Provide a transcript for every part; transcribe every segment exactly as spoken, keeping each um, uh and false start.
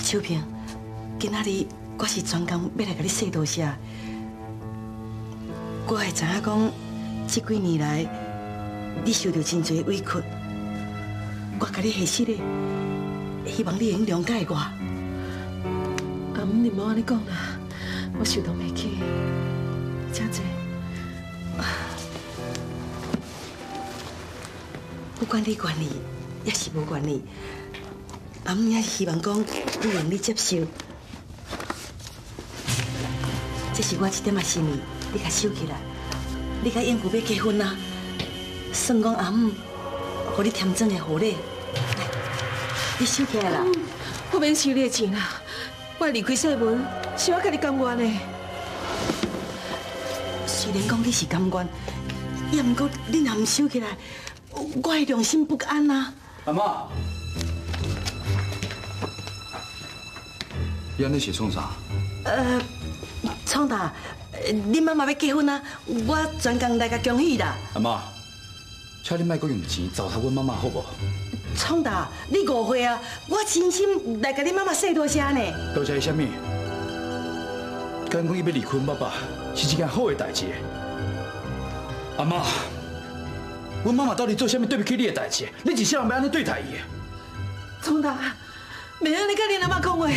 秋萍，今仔日我是专工要来甲你说多谢。我会知影讲，这几年来你受到真侪委屈，我甲你下世咧，希望你会谅解我。 阿姆，你莫安尼讲啦，我受到袂起，真侪。不管你愿意，也是无愿意，阿姆也是希望讲你用你接受。这是我一点仔心意，你甲收起来。你甲燕姑要结婚啊？算讲阿姆，互你添砖的好礼，你收起来啦。 我免收你的钱啦，我离开世门是我家己甘愿的。 虽然讲你是甘愿，也毋过你若毋收起来。 我的良心不安啊！ 阿妈，你安尼是创啥？ 呃，创啥？恁妈妈要结婚啊，我专工来甲恭喜啦。 阿妈，请你莫阁用钱糟蹋阮妈妈好无？ 创啥？你误会啊！我真心来甲恁妈妈说多谢呢。 多谢伊啥物？敢讲伊要离开爸爸是一件好的代志。阿妈。 阮妈妈到底做啥物对不起你的代志？你一世人要安尼对待伊？ 聪达，袂安尼甲恁阿妈讲话。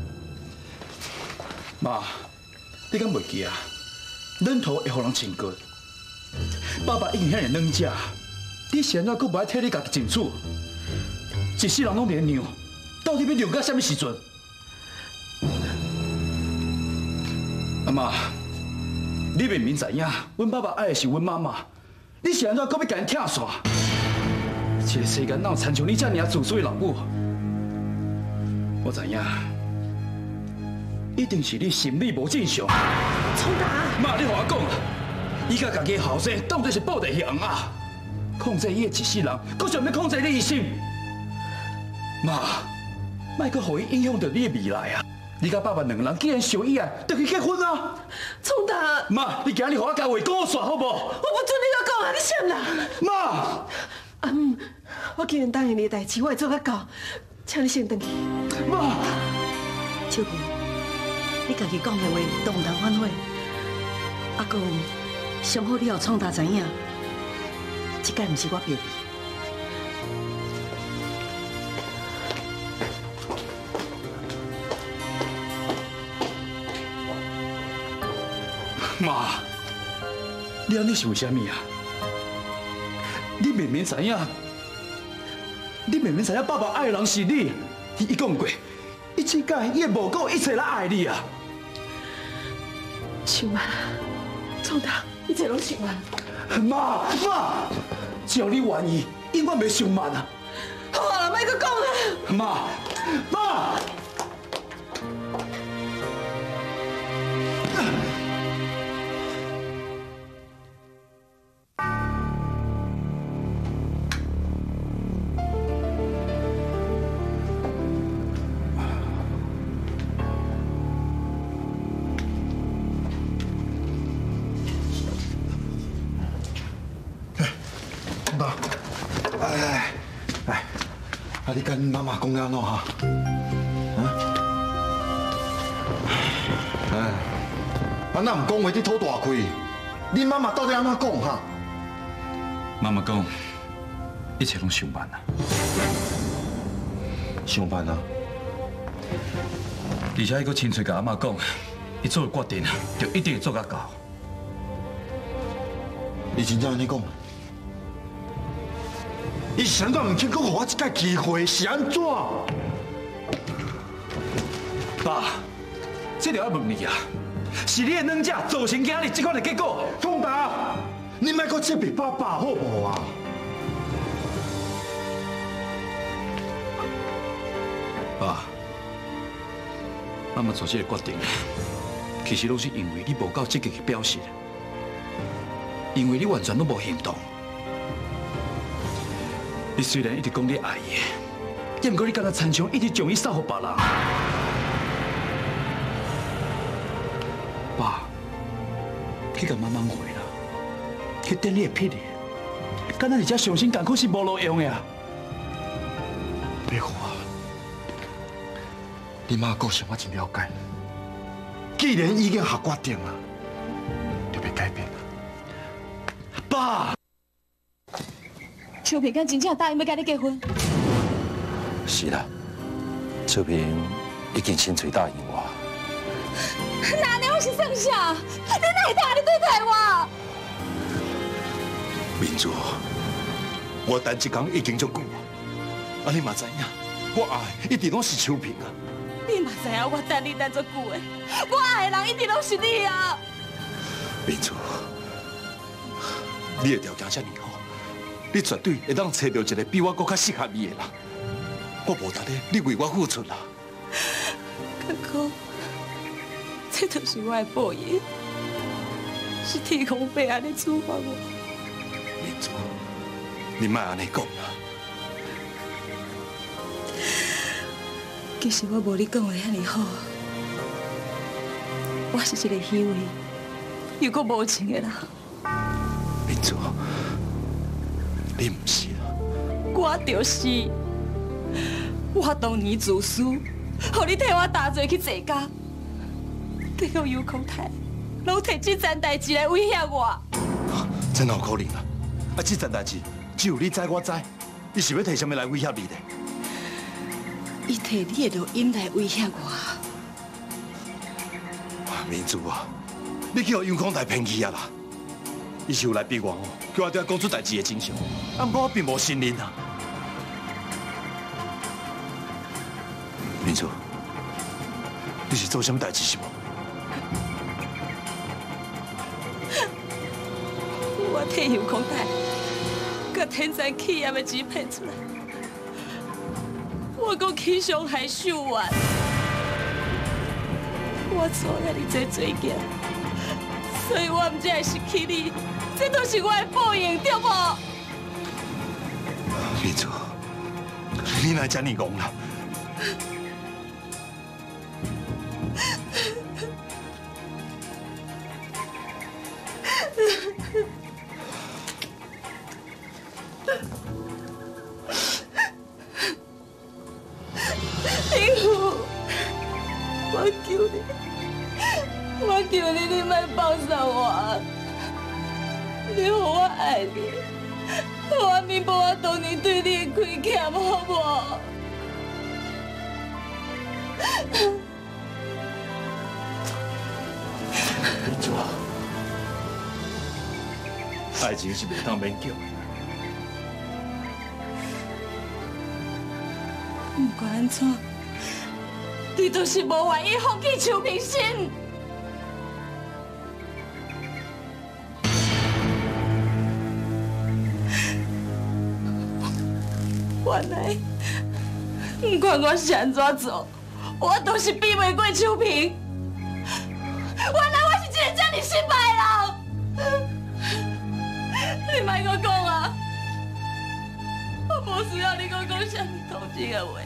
妈，你敢袂记啊？恁头会互人亲骨，爸爸已经遐尔软食，你现在阁无爱替你家己争取，一世人拢连让，到底要让到啥物时阵？阿妈，你明明知影，阮爸爸爱的是阮妈妈。 你是安怎搁要甲因拆散？这个世间哪有亲像你这尔自私的老母？我知影，一定是你心理无正常。 聪达， 妈，你互我讲啊！伊甲家己的后生当作是布袋戏红啊，控制伊的一世人，搁想要控制你一生。妈，莫搁互伊影响到你的未来啊！你甲爸爸两个人既然相依啊，就去结婚啊！ 聪达， 妈，你今日互我交话讲我煞好无？ 我不准你甲讲啊！你闪啦！ 妈， 阿姆，我既然答应你的代志，我会做甲到，请你先回去。 妈， 秋萍，你家己讲的话都唔通反悔。阿哥，上好你互创大知影，这届唔是我表弟。 妈，你安尼是为虾米啊？你明明知影，你明明知影爸爸爱的人是你，伊伊讲过，伊这届伊会无顾一切来爱你啊！ 想完了，聪达，一切拢想完。 妈妈，只要你愿意，永远袂想慢啊！ 好啦，莫搁讲啦。 妈妈。 哎，哎，啊！你跟妈妈讲了喏哈？啊？哎，啊那唔讲话，你吐大气？你妈妈到底安怎讲哈？ 妈妈讲，一切拢想办啊， 想办啊！ 而且伊阁亲嘴甲阿妈讲，伊做决定就一定会做甲到。 伊真正安尼讲？ 伊是安怎唔肯讲，互我一届机会是安怎？ 爸，这就要问你啊，是你的软脚造成今日这款的结果。 凤达，你莫搁责备爸爸好无啊？ 爸，妈妈做这个决定，其实拢是因为你无够积极去表示，因为你完全都无行动。 你虽然一直讲你爱伊，也毋过你敢若参详一直将伊送给别人。爸，去甲妈妈回啦，去顶你的屁哩，敢若是遮伤心艰苦是无路用的啊！ 别话， 你妈个性我真了解。既然已经下决定了，就别改变了。爸， 秋萍敢真正答应要跟你结婚？ 是啦，秋萍已经先嘴答应我。 那你我是算啥？你哪会答应对待我？ 民珠，我等一天已经足久啊！啊，你嘛知影，我爱一直拢是秋萍啊。 你嘛知影我等你等足久的，我爱的人一直拢是你啊！ 民珠，你的条件这么好，你绝对会当找到一个比我更较适合你的人。我无值得你为我付出啦。 哥哥，这就是我的报应，是天公伯安尼处罚我。 民珠，你莫安尼讲啦。 其实我无你讲的遐尼好，我是一个虚伪又搁无情的人。 民珠，你唔是啊？ 我就是，我当年自私，互你替我打罪去坐监，最后有空台，拢摕这件代志来威胁我。 真有可能啊！啊，这件代志只有你知我知，伊是要摕什么来威胁你的？ 伊摕你的录音来威胁我。 民珠啊，你去互杨康台骗去啊啦！伊是有来逼我哦，叫我对他讲出代志的真相，啊，不过我并无信任啊。民珠，你是做什么代志是无？ 我替杨康台甲天山企业的钱骗出来，我搁去伤害秀婉，我做遐尼多罪孽，所以我唔才会失去你，这都是我的报应，对无？ 民珠，你哪这么戆啦？ 我求你，我求你，你莫放手我，你让我爱你，我弥补我当年对你的亏欠，好不好？ 民珠，爱情是袂当勉强的。 不管安怎，你都是无愿意放弃邱明心。原来，不管我是安怎做，我都是比袂过邱平。原来我是一个这么失败的人。你莫搁讲啊！我无需要你搁讲什么同情的话。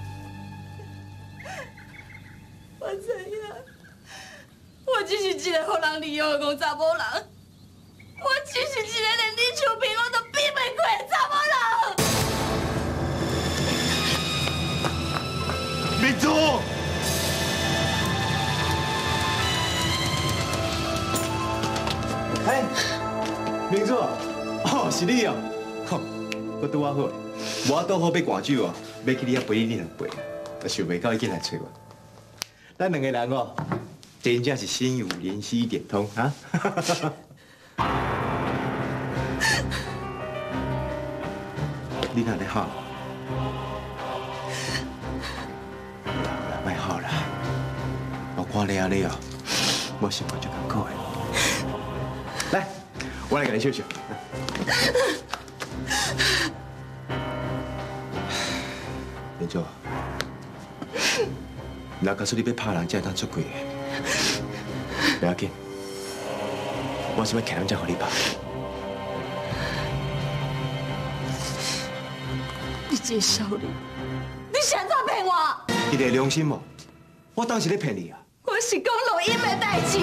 我知影，我只是一个予人利用的戆查某人，我只是一个连李秋平我都比袂过的查某人。 民珠， 哎，明珠，哦，是你哦，吼，我拄啊好，我拄好要赶酒哦，要去你遐陪你两杯，啊，想袂到已经来找我。咱两个人哦，真正是心有灵犀一点通啊！你哪里好？卖好啦，我看你安尼哦，我生活就艰苦的。来，我来给你秀秀。明珠。若告诉你要拍人，才会当出轨的，不要紧，我是要欠人才互你拍。 你这个小人，你是安怎骗我？ 你的良心无？我当时咧骗你啊！ 我是讲录音的代志。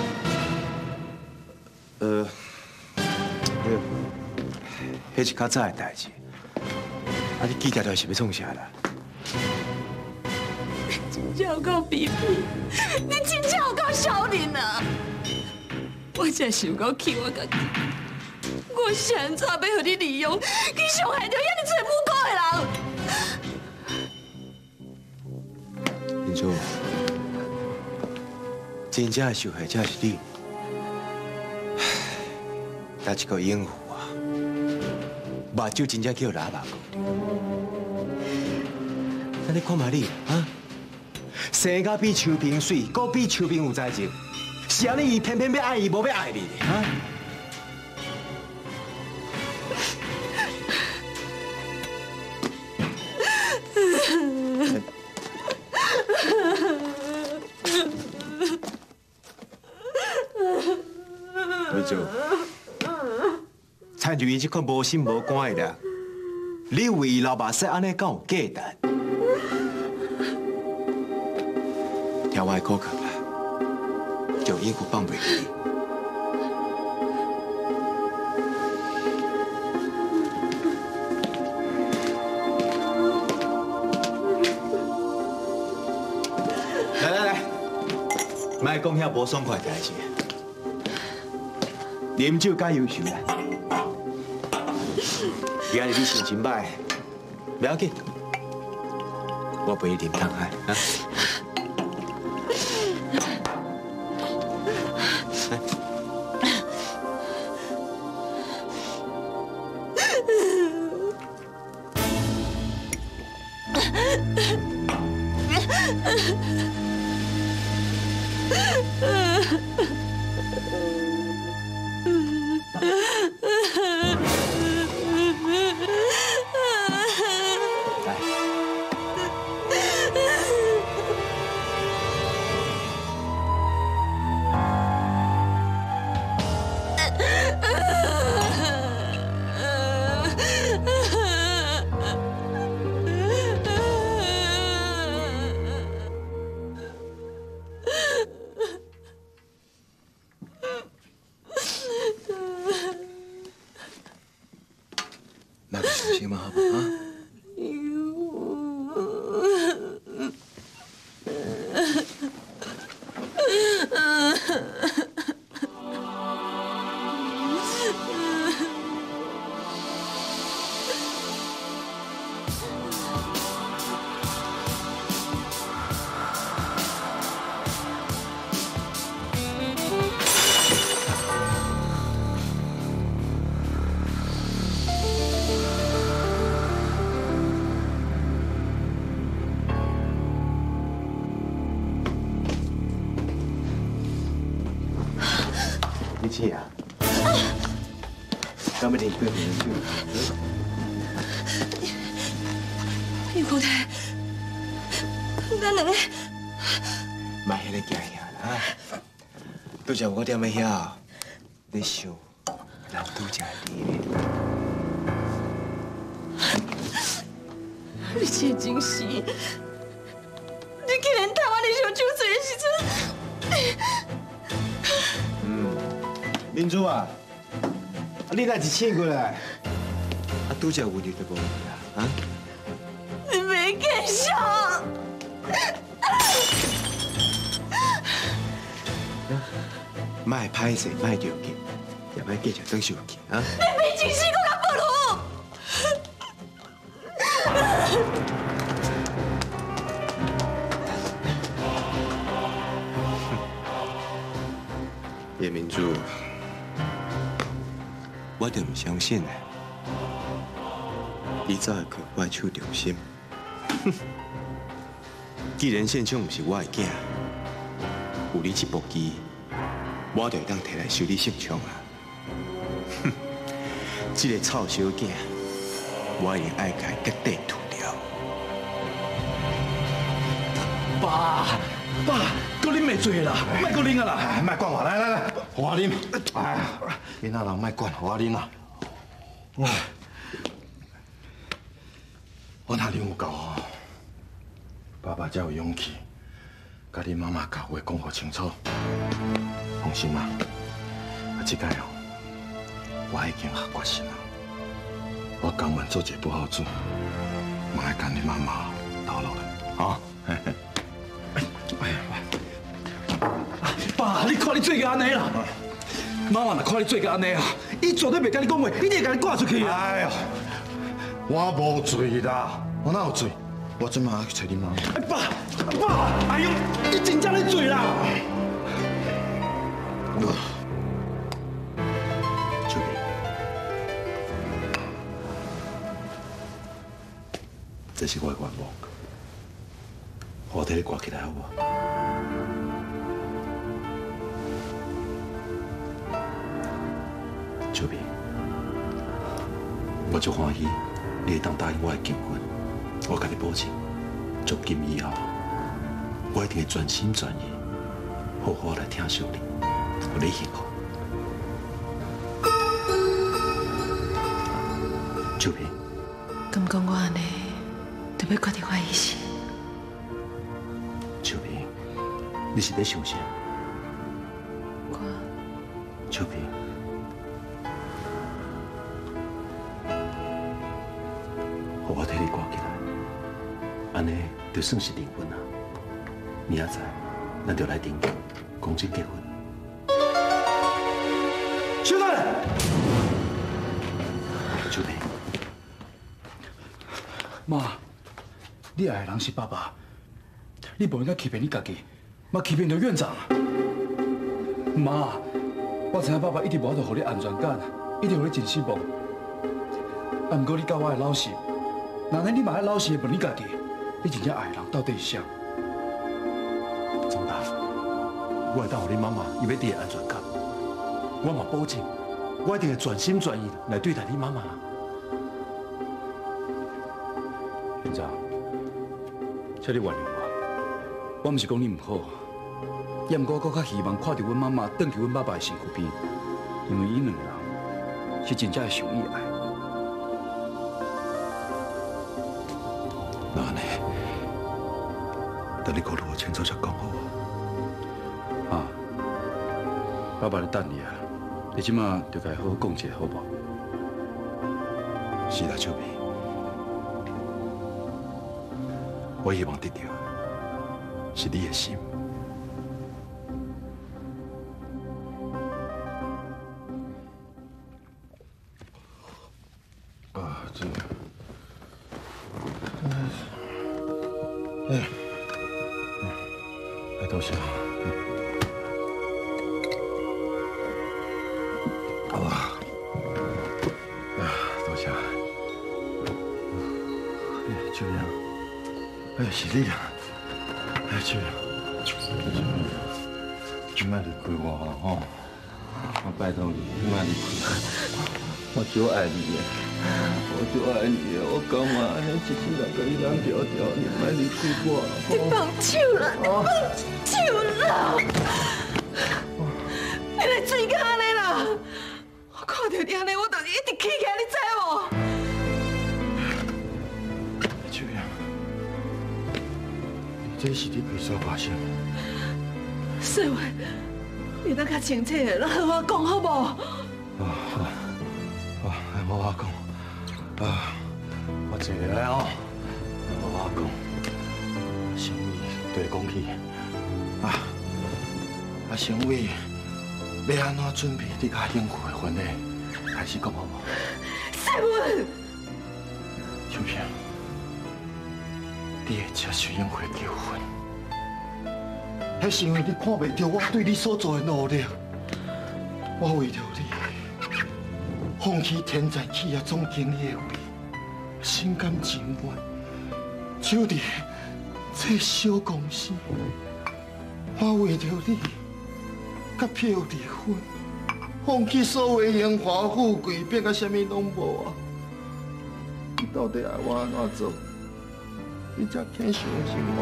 呃，迄，迄是较早的代志。啊，你记条条是要创啥啦？ 真正有够卑鄙，你真正有够小人啊！我真是有够气我家己，我是安怎要互你利用，去伤害着遐尼做母狗的人？ 林珠，真正的受害者是你，打一个应付啊，目睭真正叫喇叭狗。那你看嘛你啊，生甲比秋萍水，搁比秋萍有才情，是安尼伊偏偏要爱伊，无要爱你啊？林珠，参就伊这个无心无肝的人，你为伊流目屎安尼敢有价值？听我的口劝啦，将英夫放袂记。来来来，莫讲遐无爽快代志。啉酒较优秀啦，今日你心情歹，不要紧，我陪你啉汤海啊。行吗？啊？你气啊？敢要啉几瓶酒？ 玉姑太，咱两个莫遐个惊吓啦！拄则我踮咧遐，你想人拄则你。 你这真是，你竟然贪我你上酒醉的时阵。 嗯，林珠啊，你若一醒过来，啊，拄则有日就无去啦，啊？ 你没给上。 莫歹势，莫着急，也莫继续等受气啊！ 你比真死搁较不如。 叶明珠，我就唔相信咧，你早会去我手中心。既然现场唔是我的囝，有你这部机，我就会当摕来修理现场啊！哼，这个臭小囝，我一定爱甲伊彻底除掉。 爸，爸，搁啉袂醉啦，莫搁啉啊啦！ 莫管我，来来来，我啉。哎，囡仔人莫管，我啉啦。哇，我哪啉有够哦？爸爸才有勇气，甲你妈妈把话讲好清楚。放心啦，啊，这届哦，我已经下决心啦。我甘愿做一个不好主，莫爱甲你妈妈倒落来，啊！ 看你做个安尼啦。妈妈若看你做个安尼啊，伊绝对袂甲你讲话，一定会甲你赶出去啊！ 哎呀，我无罪啦，我哪有罪？我即马去找你妈妈。 哎爸，爸，哎呦，你真正咧做啦！ 秋萍，这是我的愿望，我替你挂起来好不好？秋萍，我足欢喜，你会当答应我的求婚。我甲你保证，从今以后，我一定会全心全意，好好来疼惜你，互你幸福。秋萍， 敢讲我安尼，就要决定我意思？ 秋萍，你是在想啥？ 我秋萍，互我替你挂起来，安尼就算是订婚啊。明仔载，咱就来登记，公证结婚。 小蛋， 秋萍， 妈，你爱的人是爸爸，你不应该欺骗你家己，嘛欺骗着院长。妈，我知影爸爸一直无法度互你安全感，一直互你真失望。啊，不过你教我的老实，那呢你嘛爱老实的问你家己，你真正爱的人到底是啥？ 张大，我会当互你妈妈伊要你的安全感，我嘛保证，我一定会全心全意来对待你妈妈。 院长，请你原谅我，我毋是讲你唔好，也毋过我较希望看到阮妈妈转去阮爸爸的身躯边，因为伊两个人是真正会相依爱。 那安尼，等你考虑我清楚才讲好啊。 啊，爸爸咧等你啊，你即马就该好好讲一下，好不好？ 是啦，秋萍，我希望得到是你的心。啊，这个，哎，哎，多谢。啊，啊，多谢。哎，秋萍，哎，是你啊！哎，秋萍，你莫离开我啦吼！我拜托你，你莫离开我。我就爱你的，我就爱你的，我讲嘛，安尼一世人跟你人调调，你莫离开我。 你放手啦！你放手啦！你来水干安尼啦？我看到你安尼，我就一直气起来，你知无？ 秋萍，这是你为所发生的。 世伟，你当较清楚的，和我讲好无？ 啊好，啊，我我讲，啊，我坐下来哦，我我讲，成伟对讲起，啊，啊成伟要安怎准备你甲幸福的婚礼，开始讲好无？ 世伟， 秋萍，你会接受幸福的求婚，迄是因为你看袂到我对你所做的努力，我为着你。放弃天才企业总经理的位，心甘情愿，守伫这小公司。我为着你，甲票离婚，放弃所有荣华富贵，变甲什么拢无啊！你到底爱我安怎做？你才肯相信我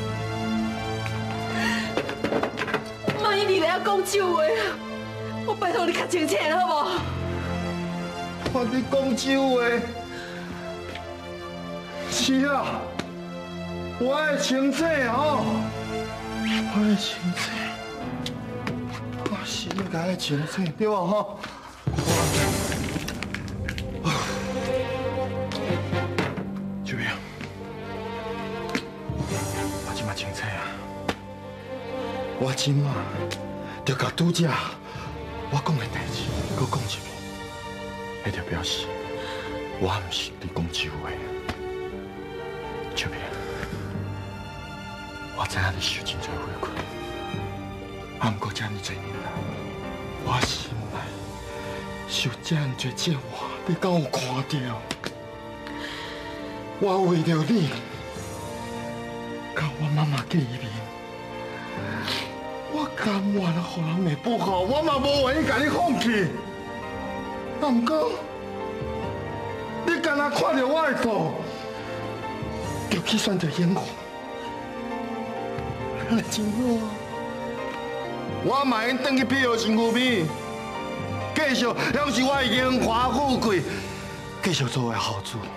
啊？ 万一你来讲酒话，我拜托你较清楚好无？ 我你讲酒话，是啊，我爱清楚吼，我爱清楚，我是应该爱清楚，对吧吼？秋萍，我今嘛清楚啊，我今嘛就甲拄只我讲的代志，搁讲一遍，迄就表示我毋是你讲真话。秋萍，我知影你受真侪委屈，啊，毋过遮尔侪年来，我心内受遮尔侪折磨，你敢有看到？我为着你，甲我妈妈见面，我甘愿互人的不好，我嘛无愿意甲你放弃。啊，毋过你敢若看到我的错，就去选择掩护，安尼真好啊！我嘛应转去庇护身躯边，继续享受我的荣华富贵，继续做我的好主。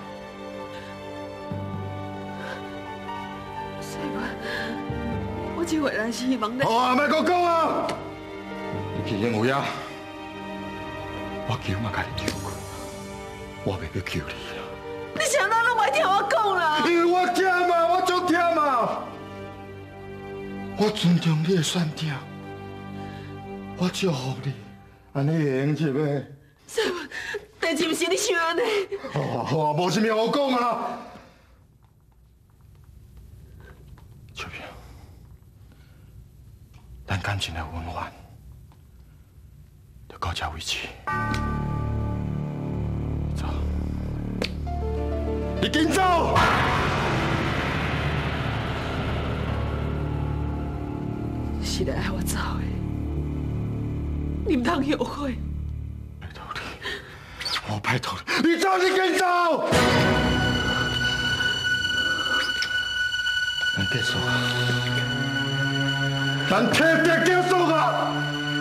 我这回来是希望你。 好啊，莫搁讲啊！你去演有影，我求嘛甲你求过，我袂去求你啦。 你啥人拢袂听我讲啦？ 因为我忝啊，我足忝啊！我尊重你的选择，我祝福你，安尼会用入的。 什么？代志毋是你想安尼。 好啊好啊，无啥物好讲啊。秋萍，咱感情的温暖，就到这为止。走，你紧走！ 是来爱我走的，你唔通后悔。 拜托你，我拜托你，你走，你紧走！咱结束啊！咱彻底结束啊！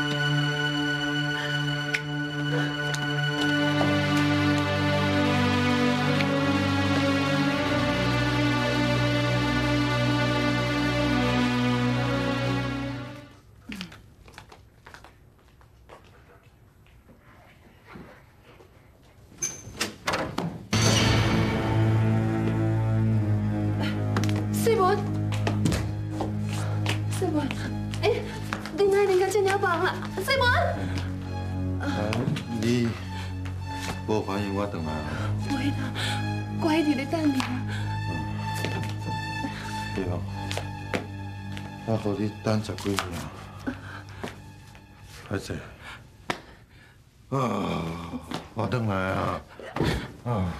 世文，世文，哎，你哪能甲这么忙啦？世文， 你无欢迎我回来啊？ 袂啦，我一直咧等你啊。 对哦，我互你等十几年，歹势。啊，我回来啊！啊。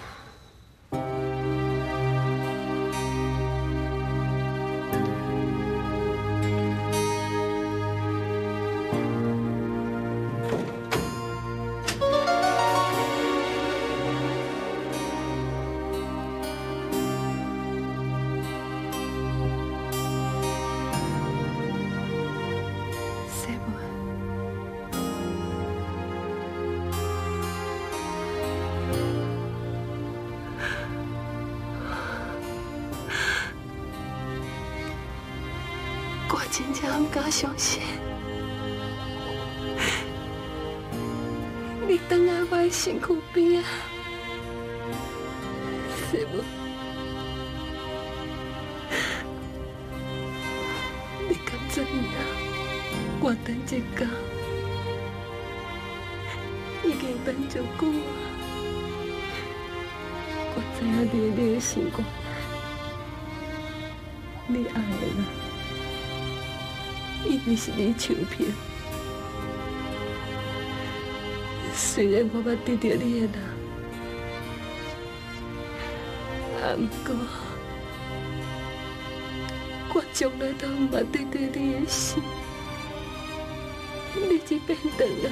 我真正唔敢相信，你等在我的身躯边啊，师母，你敢知影？我等一天已经等足久啊！我知影你你的心肝，你爱的人。因为是你秋萍，虽然我捌得到你的人，啊，不过我从来都唔捌得到你的心。你这边回来，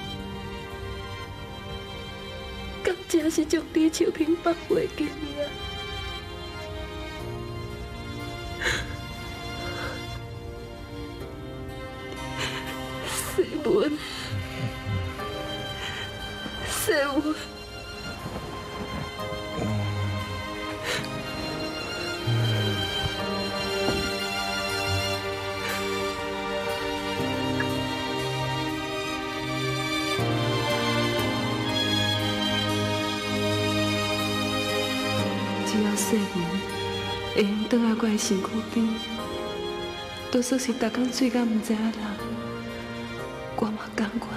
敢真是将你秋萍放袂记啊？世文，世文，只要世文会用倒来我的身躯边，就算是逐工睡到唔知影人。 我嘛感觉。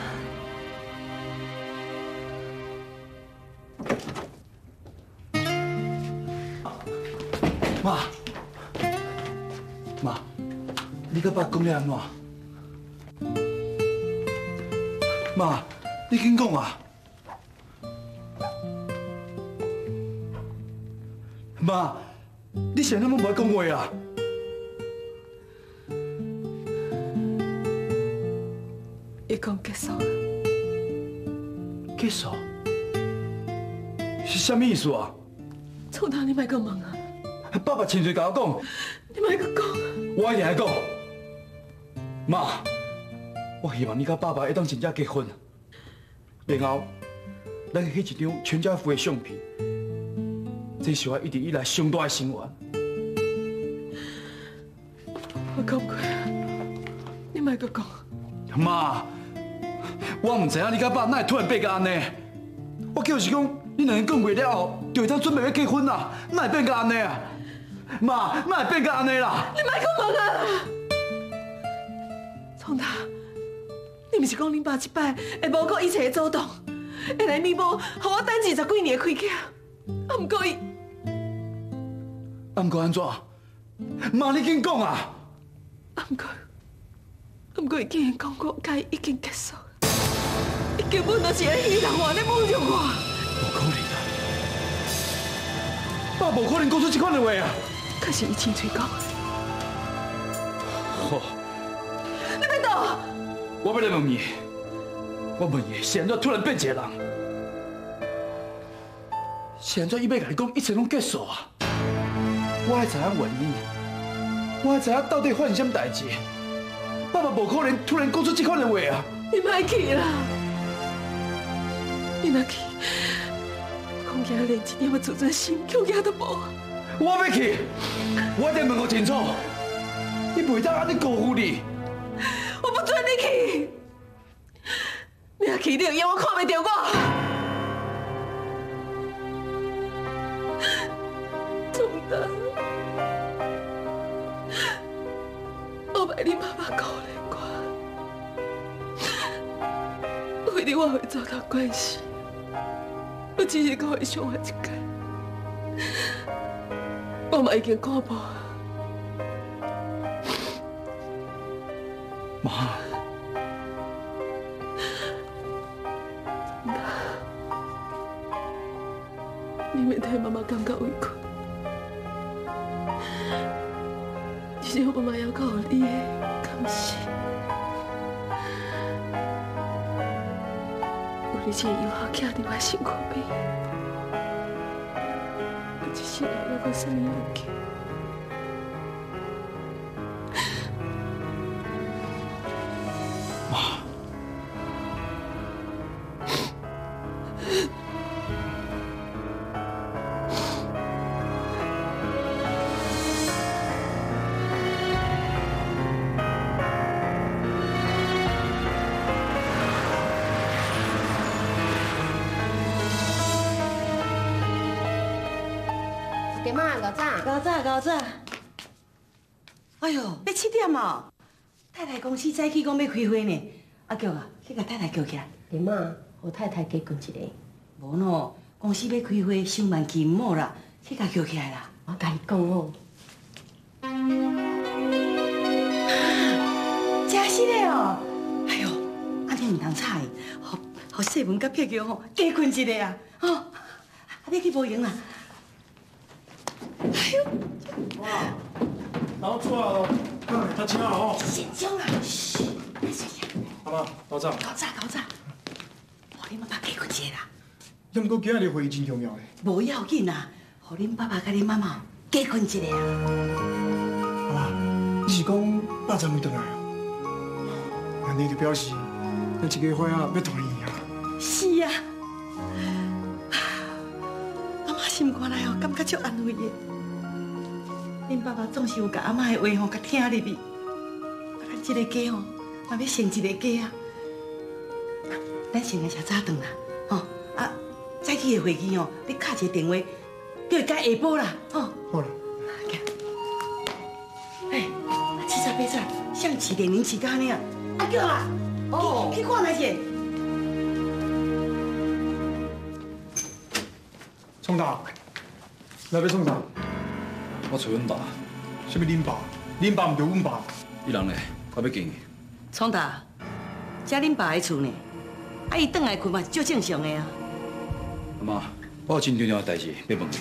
妈，妈，你甲爸讲了安怎？妈，你紧讲啊！妈，你现在怎么不爱讲话啊？ 伊讲结束， 结束？是什么意思啊？ 从头你莫阁问啊！ 爸爸亲嘴甲我讲， 你莫阁讲， 我一定会讲。妈，我希望你甲爸爸会当真正结婚，然后咱翕一张全家福的相片，这是我一直以来上大的心愿。 我讲过，你莫阁讲。 妈，我唔知影你甲爸哪会突然变甲安尼，我就是讲，你两个讲过了后，就会当准备要结婚啦，哪会变甲安尼啊？ 妈，哪会变甲安尼啦？ 你莫阁问啊！聪达，你毋是讲恁爸这摆会无顾一切的阻挡，会来弥补，互我等二十几年的亏欠？啊，毋过伊， 啊，毋过安怎？妈，你紧讲啊！ 啊，毋过，啊，毋过伊竟然讲我甲伊已经结束，伊根本就是在戏弄我，咧侮辱我。 无可能啊！爸无可能讲出这款的话啊！ 可是伊亲嘴讲， 好， 你要倒？ 我要来问你，我问你，是安怎突然变一个人？是安怎伊要甲你讲一切拢结束啊？我爱知影原因，我爱知影到底发生什么代志。爸爸无可能突然讲出这款的话啊！ 你莫去啦，你若去，恐惊连一点仔自尊心恐惊都无。 我要去，我一定问个清楚，你袂当安尼辜负你。 我不准你去，你若去，你就让我看袂到我。聪达，我拜你爸爸可怜我，为了我会走到关系，我只是跟伊相爱一届。 我嘛已经看无， 妈， 你免替妈妈感觉委屈，只是我嘛要靠你的感谢，有你这个友好徛伫我身躯边。 一世人要我什么勇气？ 妈， 爹妈，老早， 高早高早。哎呦，要七点哦！太太公司早起讲要开会呢。阿菊啊，去甲太太叫起来。 爹妈，互太太加困一个。 无喏，公司要开会，伤慢期末啦，去甲叫起来啦。 我甲伊讲哦。 真是的哦！哎呦，安尼唔通吵伊，互互细文甲碧菊吼加困一下啊！吼，啊，你去无闲啦？ 哎呦！ 哇，然后出来了，大家好。 紧张啊！嘘，别声音。 阿妈，老早。 搞早搞早，互恁爸爸加困一下啦。 要毋过今日会议真重要的。 无要紧啦，互恁爸爸甲恁妈妈加困一下啊。 阿妈，你是讲爸昨暝回来啊？安尼就表示咱这个伙仔要团圆啊。 是啊。阿妈心肝内吼，感觉足安慰的。 恁爸爸总是有甲阿妈的话吼，甲听入去。啊，咱这个家吼，嘛要成一个家啊。咱先来吃早顿啦，吼啊，早起的会议吼，你敲一个电话，叫伊改下晡啦，吼。 好了。 哎，七彩八彩，像起点零起咖那样。阿舅啊， 哦，去看下去。 创大，来要创啥？ 我找阮爸， 什么恁爸？恁爸唔着阮爸。 伊人呢？我要见伊。 创大，这恁爸的厝呢？啊，伊转来困嘛，足正常的啊。 阿妈，我有真重要的代志要问你。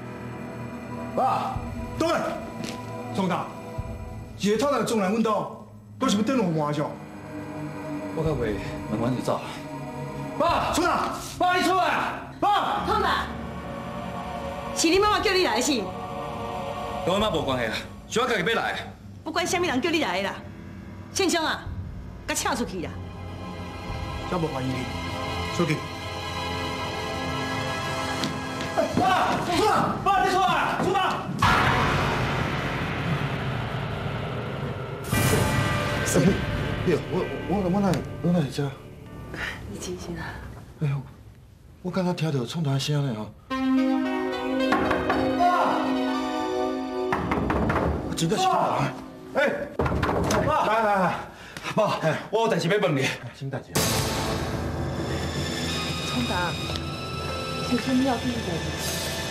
爸， 倒来，创大，一个透来撞来阮兜，都是要等我换上。 我较袂慢慢就走。爸， 创大， 爸，你出来！爸， 创大，是你妈妈叫你来的是？ 跟我妈无关系啊，是我家己要来。 不管什么人叫你来的啦，庆祥啊，甲请出去啦！ 这无怀疑你，出去。 爸，出来！爸，你出来！出来！ 什么？哎呦，我我我哪我哪会遮？ 你真是啊！ 哎呦，我刚刚听到创大声了哦。爸，真的是创大。哎， 爸， 来来来， 爸，我有代志要问你。 什么代志？ 冲达，求求你要注意代志。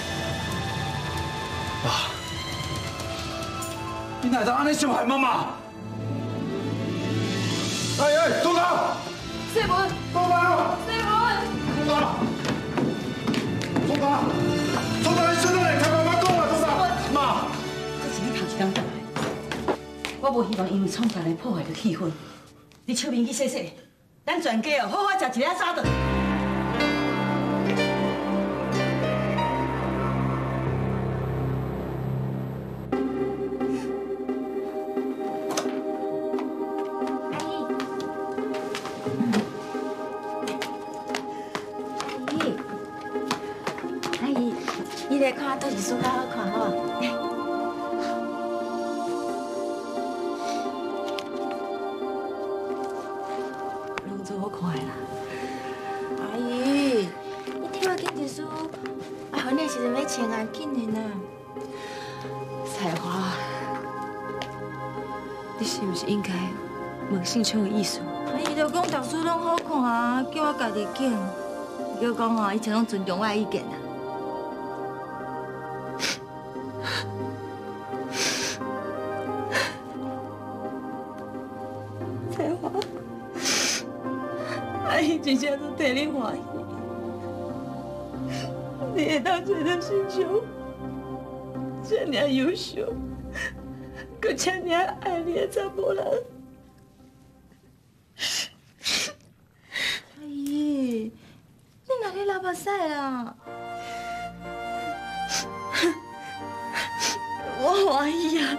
爸，你哪会当安尼伤害妈妈？ 哎哎，创大！ 世文， 创大！ 世文， 创大！创大！创大，你出来，听妈妈讲啊，创大！ 妈， 这是你头一天回来，我无希望因为创大来破坏着气氛。你笑面去洗洗，咱全家哦好好食一个早顿。 阿姨，你来看倒是书较好看吼。 拢做好看的啦。 阿姨，你替我紧一书，啊，阮那时阵要穿啊，紧的呢。 彩华，你是不是应该问姓邱的意思？ 阿姨就讲读书拢好看啊，叫我家己拣。叫讲哦，以前拢尊重我的意见啊。彩华，阿姨真正都替你欢喜，你会当找到新秋，这么优秀，搁这么爱你的查某人。阿姨，你哪里流目屎啦？我欢喜啊！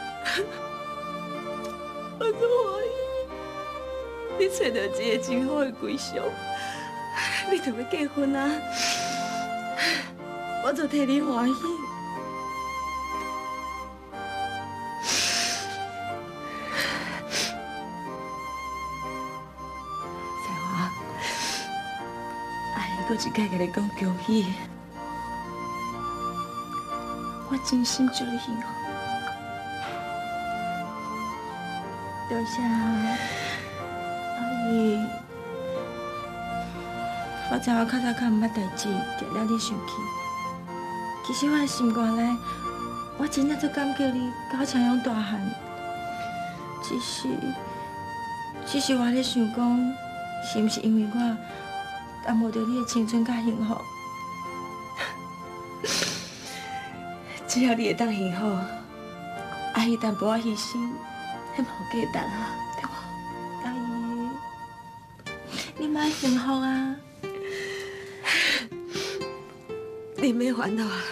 我真欢喜，你找到一个真好的对象，你就要结婚啊！我就替你欢喜。彩华，阿姨，搁一摆甲你讲恭喜，我真心祝你幸福。多谢啊，阿姨。我知我较早较毋捌代志，就了你生气。其实我的心肝内，我真正足感激你，甲我请养大汉。只是，只是我咧想讲，是毋是因为我耽误着你的青春甲幸福？只要你会当幸福，阿姨淡薄仔牺牲，迄无价值啊，对无？阿姨，你莫幸福啊！你免烦恼啊，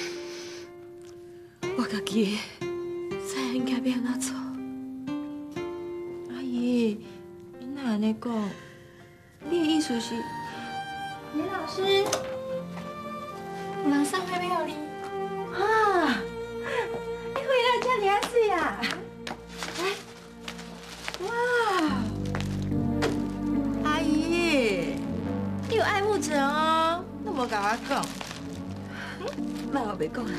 我家己知应该要安怎做。阿姨，你哪安尼讲？你的意思是？李老师，有人送花要你。啊！你回来这里还是呀？来，哇！阿姨，你有爱慕者哦，都无甲我讲。莫我袂讲啦，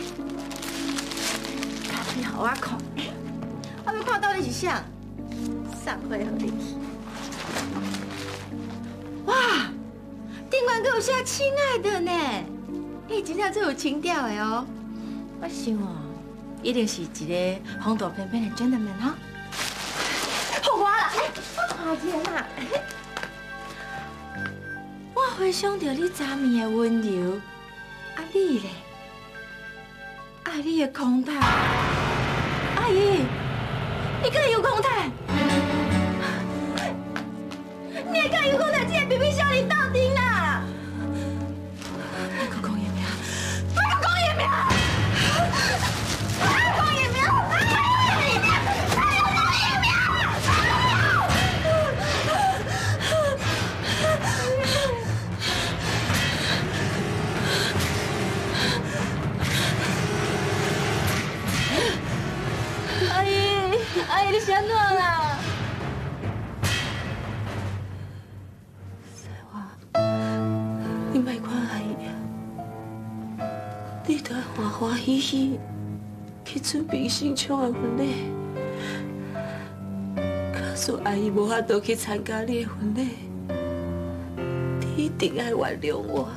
你互我看，我要看到底是啥，送花互你去。 哇，顶管给我写亲爱的呢，哎，真正最有情调的哦。我想哦，一定是一个风度翩翩的 gentleman 哈。好我啦，阿姐啦，我回想到你昨暝的温柔，啊你咧，啊你的空态，阿姨，你敢有空态？你会敢有空态？这个皮皮少年到底啦！你讲讲伊名，你讲讲伊名，你讲伊名，阿姨，阿姨，你是安怎啦？你莫看阿姨啊，你得欢欢喜喜去准备新抢的婚礼。假使阿姨无法度去参加你的婚礼，你一定要原谅我。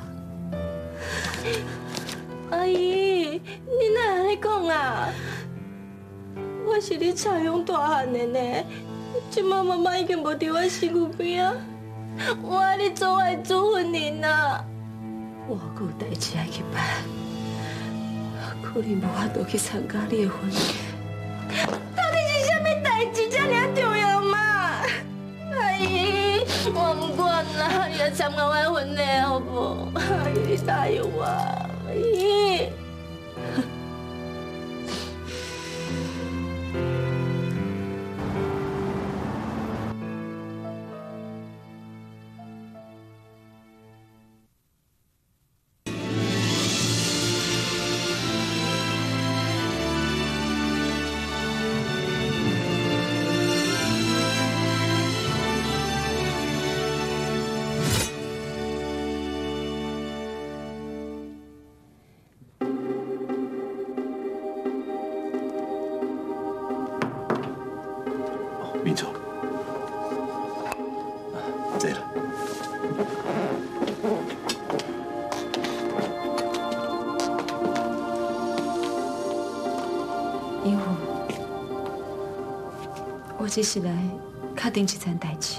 阿姨，你哪安尼讲啊？我是你采养大汉的呢，即马妈妈已经无伫我身躯边啊，我爱你做我的主婚人啊！我还有代志要去办，可能无法度去参加你的婚礼。到底是啥物代志遮尔重要嘛？阿姨，我唔管啦，你来参加我的婚礼好不？阿姨，你答应我，阿姨。 明珠，坐啦。 姨父，我只是来确定一件代志。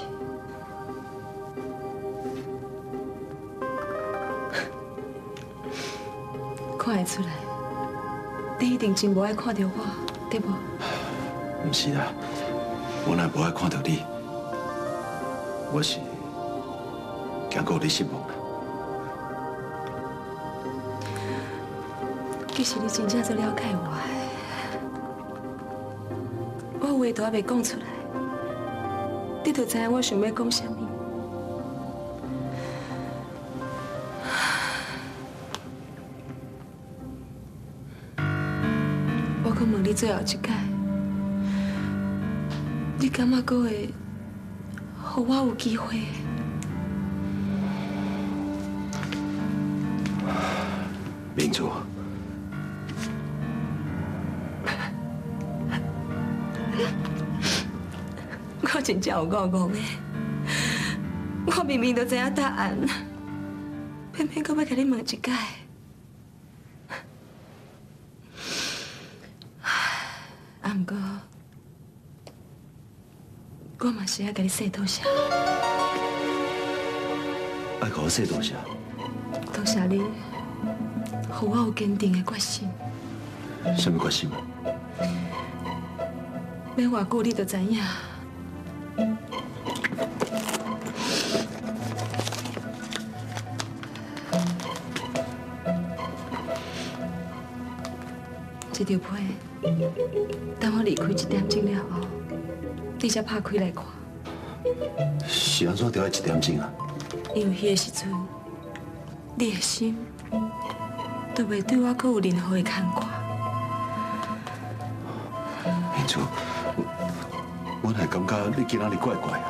看会出来，你一定真无爱看到我，对不？ 唔是啦。我若无爱看到你，我是惊过你失望啦。 其实你真正最了解我，我话都还未讲出来，你就知影我想要讲什么。我阁问你最后一届。你感觉阁会，互我有机会？ 明珠， 我真正有戆戆的，我明明都知影答案，偏偏阁要甲你问一届。啊，毋过。我嘛是要甲你说多谢， 爱甲我说多谢。 多谢你，互我有坚定的决心。 什么决心？ 要偌久你就知影。这条被，等我离开一点钟了后。你才拍开来看， 是安怎调到一点钟啊？ 因为迄个时阵，你的心都未对我阁有任何的牵挂。 明珠，我乃感觉你今仔日怪怪啊。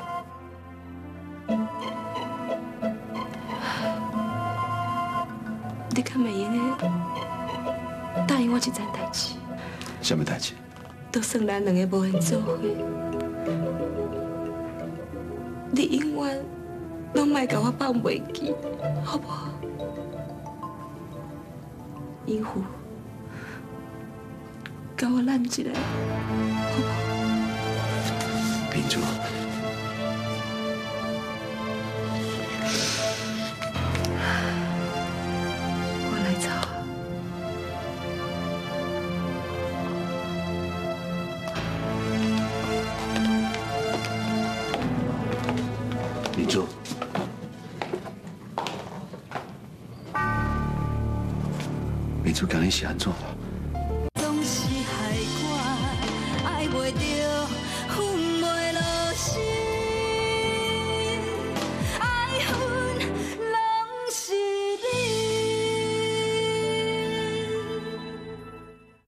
你敢会用呢？答应我一件代志。 什么代志？ 都算咱两个无缘做伙。 你永远拢莫甲我放袂记，好不好？英虎，甲我揽一下，好不好？ 明珠， 我来找。 明珠，明珠，今日是安怎？